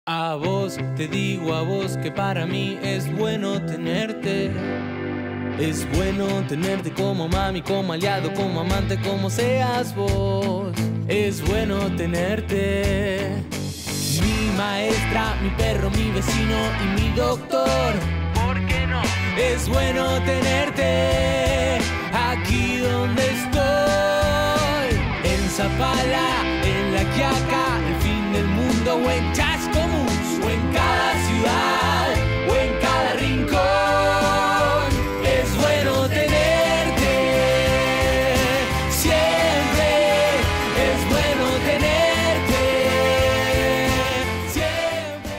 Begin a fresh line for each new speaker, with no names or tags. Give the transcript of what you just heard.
A vos, te digo a vos que para mí es bueno tenerte. Es bueno tenerte como mami, como aliado, como amante, como seas vos. Es bueno tenerte. Mi maestra, mi perro, mi vecino y mi doctor. ¿Por qué no? Es bueno tenerte aquí donde estoy. En Zapala, en La Quiaca, el fin del mundo o en Chasco.